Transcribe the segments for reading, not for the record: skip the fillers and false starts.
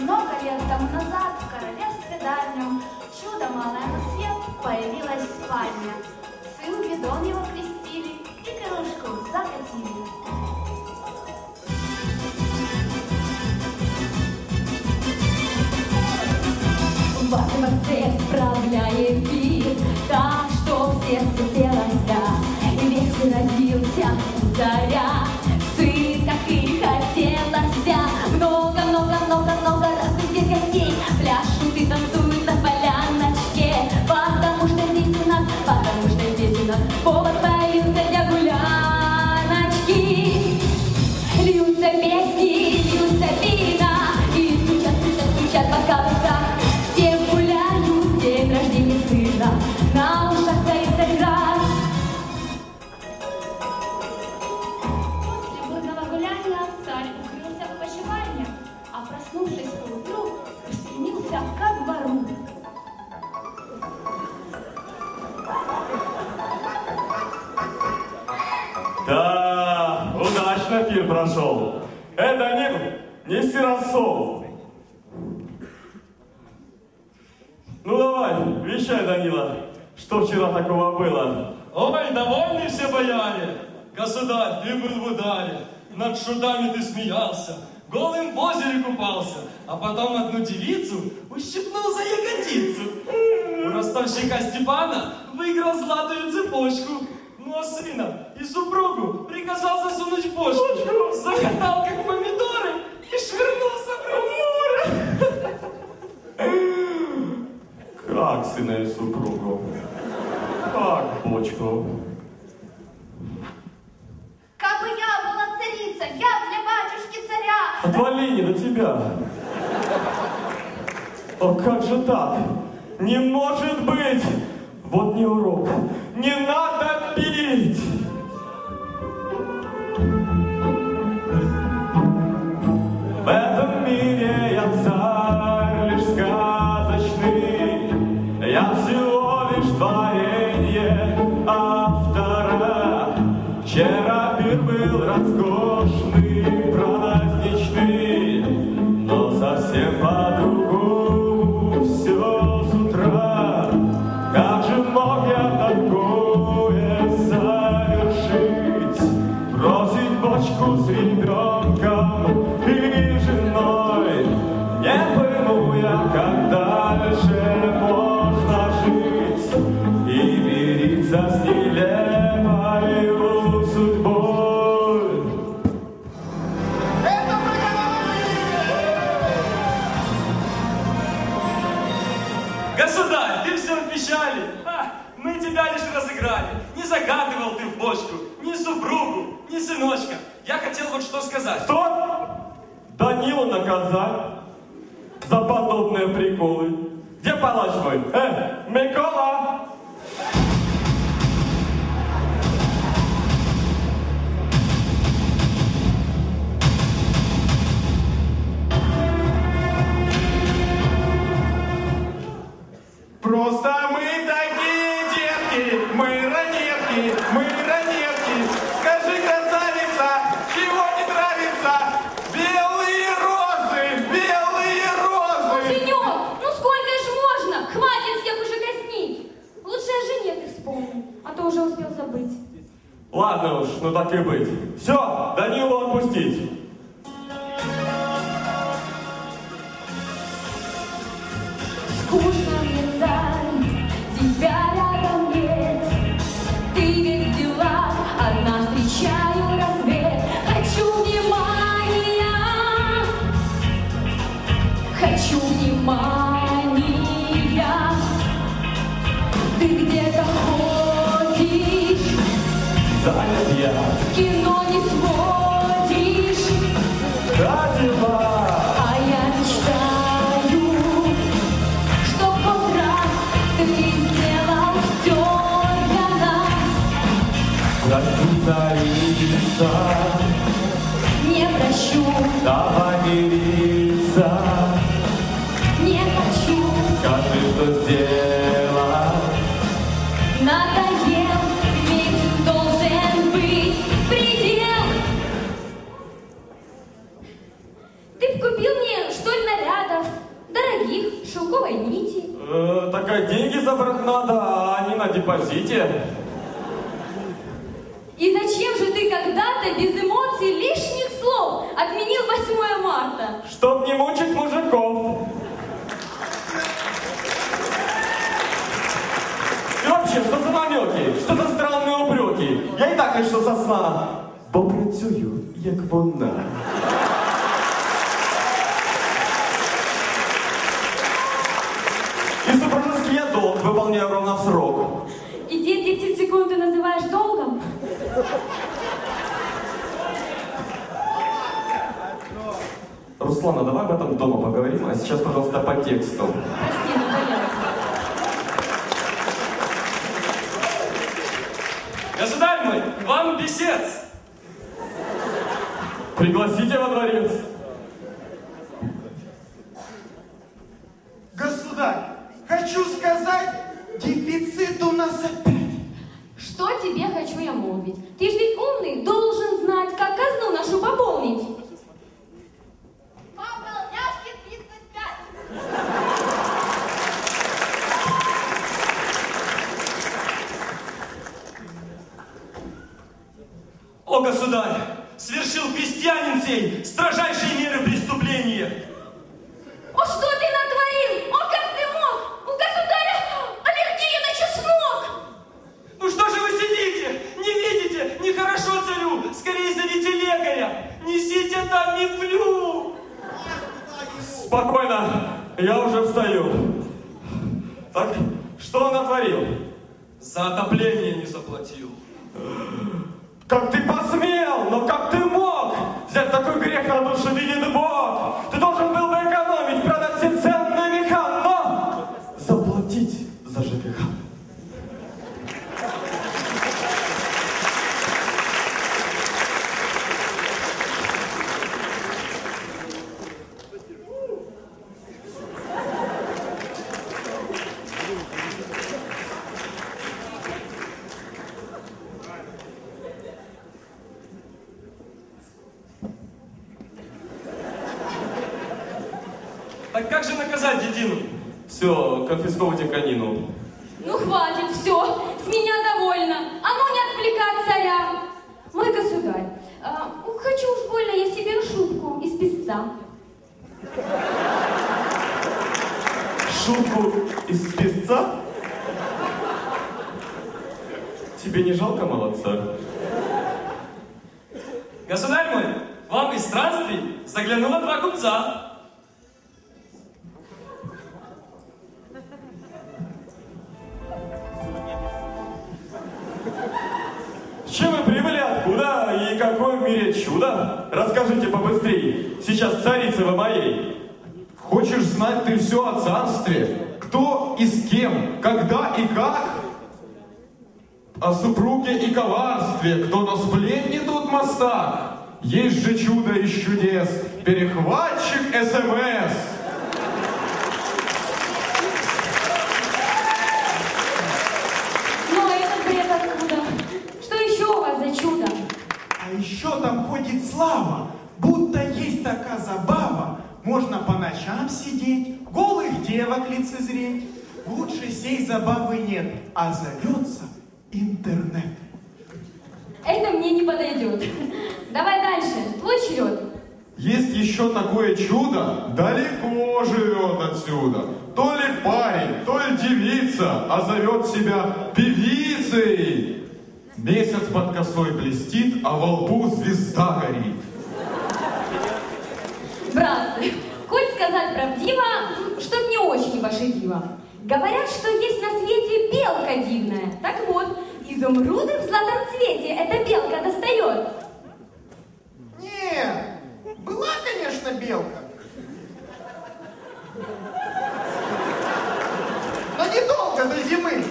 Много лет тому назад в королевстве дальнем чудо малое на свет появилась спальня. Сын Гвидон его крестили и кружку закатили. Во дворце справляет пир, так что в сердце пелось, да, и весь родился заря. Сын, как и хотелось, много разных здесь гостей пляшут и танцуют на поляночке, потому что здесь у нас повод появился для гуляночки. Льются песни, льются вина, и стучат бокалы в так. Все гуляют, день рождения сына, на ушах стоит игра. После бурного гуляния царь укрылся в почевальне, а проснувшись поутру, устремился ко двору. Да, удачно пир прошел. Это не Сиросол. Ну давай, вещай, Данила, что вчера такого было? Ой, довольны все бояре. Государь, ты был в ударе. Над шутами ты смеялся, голым в озере купался, а потом одну девицу ущипнул за ягодицу. У ростовщика Степана выиграл золотую цепочку. Ну а сына и супругу приказал засунуть в бошку. Закатал, как помидоры, и швырнулся в море. Как сына и супругу? Как бочку? Как бы я была царица, я для батюшки царя. Отвали, не до тебя. О, как же так? Не может быть! Вот не урок. Не надо пить! В этом мире я царь лишь сказочный. Я всего лишь творение автора. Вчера пир был роскошный, праздничный, но совсем по-другому все с утра. Как же мог я такое совершить? Бросить бочку с ребенком и женой? Не пойму я, как дальше можно жить и мириться с нелепой судьбой. Государь, ты все в печали. Мы тебя лишь разыграли. Не загадывал ты в бочку ни супругу, ни сыночка. Я хотел вот что сказать. Что? Данилу наказать за подобные приколы. Где палач мой? Микола! Просто мы такие детки, мы ранетки. Скажи, красавица, чего не нравится? Белые розы. Женек, ну сколько ж можно? Хватит всех уже казнить. Лучше о жене ты вспомни, а то уже успел забыть. Ладно уж, ну так и быть. Все, Данилу отпустить. Скучно мне, царь, тебя рядом нет. Ты весь в делах, одна встречаю рассвет. Хочу внимания, ты где-то ходишь, занят я. кино не сводишь, Дадила. а я мечтаю, что хоть раз ты сделал все для нас. Прости, царица, Не прощу, давай мириться. не хочу, Скажи, что сделала. надоел, ведь должен быть предел. Ты б купил мне, что ли, нарядов, Так деньги забрать надо, а они на депозите. И зачем же ты когда-то без эмоций лишних слов отменил 8 марта? Чтоб не мучить мужиков. И вообще, что за намеки? Что за странные упреки? Я и так вийшов со сна. Бо працюю, як вона. И супружеский я долг выполняю ровно в срок. И те 10 секунд ты называешь долгом? Руслана, давай об этом дома поговорим, а сейчас, пожалуйста, по тексту. Прости, надоело. Государь мой, вам писец. Пригласите во дворец. Государь, хочу сказать, дефицит у нас опять. Что тебе хочу я молвить? Ты ж ведь умный, должен знать, как казну нашу пополнить. Пополняшки 35. О, государь, свершил крестьянин сей строжайшие меры преступления. О, что ты натворил? О, как ты мог? У государя аллергия на чеснок! Ну что же вы сидите? Не видите? Нехорошо царю. Скорее зовите лекаря. Несите там мифлю. Спокойно, я уже встаю. Так, что он натворил? За отопление не заплатил. Как ты посмел, но как ты мог взять такой грех на душу, видит Бог? Ты должен был бы экономить, продать все ценные меха, но заплатить за ЖКХ. Так как же наказать дедину? Все, конфисковывайте конину. Ну хватит, все, с меня довольно. А ну не отвлекать царя. Мой государь, хочу уж больно я себе шубку из песца. Шутку из песца? Тебе не жалко молодца? Государь мой, вам из странствий заглянуло 2 купца. С чем вы прибыли, откуда и какое в мире чудо? Расскажите побыстрее. Сейчас царица вы моей. Хочешь знать ты все о царстве? Кто и с кем, когда и как? О супруге и коварстве, кто на сплетнитут мостах? Есть же чудо из чудес, перехватчик СМС. Но этот бред откуда? Что еще у вас за чудо? А еще там ходит слава, будто есть такая забава. Можно по ночам сидеть, голых девок лицезреть. Лучше сей забавы нет, а зовется интернет. Это мне не подойдет. Давай дальше, твой черед. Есть еще такое чудо, далеко живет отсюда. То ли парень, то ли девица, а зовет себя певицей. Месяц под косой блестит, а во лбу звезда горит. Братцы, хоть сказать правдиво, чтоб не очень ваше диво. Говорят, что есть на свете белка дивная. Так вот, изумруды в золотом цвете эта белка достает. Нет, была, конечно, белка. Но недолго, до зимы.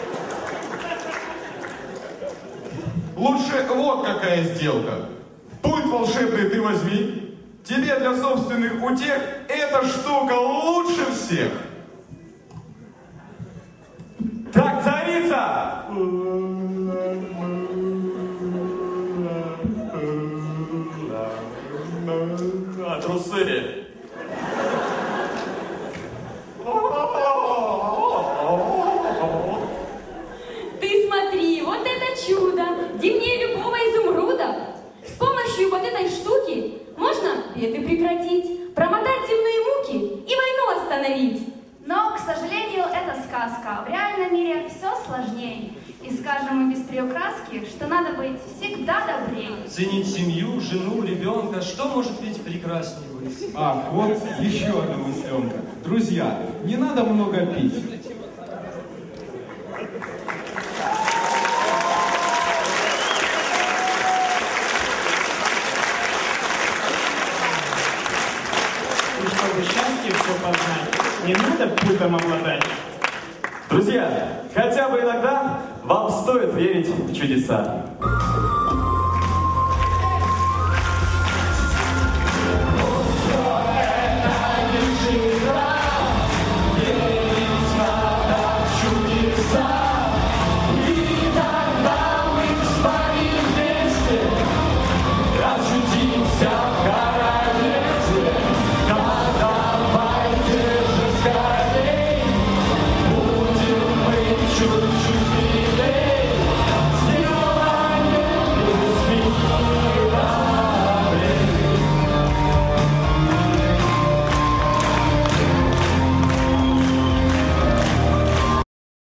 Лучше вот какая сделка. Пульт волшебный ты возьми. Тебе для собственных утех эта штука лучше всех. Так, царица! А трусы? этой штуки можно беды прекратить, промотать земные муки и войну остановить. Но, к сожалению, это сказка. В реальном мире все сложнее. И скажем мы без приукраски, что надо быть всегда добрее. Ценить семью, жену, ребенка, что может ведь прекраснее быть? Ах, вот еще одна мысленка. Друзья, не надо много пить. И чтобы счастье все познать, не надо путом обладать. Друзья, хотя бы иногда вам стоит верить в чудеса.